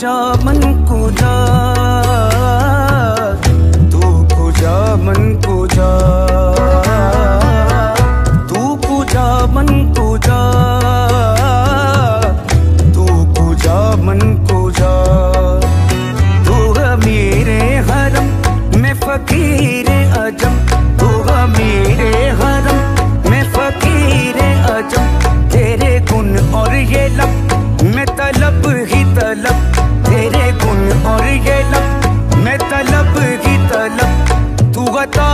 जा मन को जा, तू को जा मन को जा, तू को जा मन को जा, तू को जा मन को जा। तू है मेरे हरम में फकीर अजम,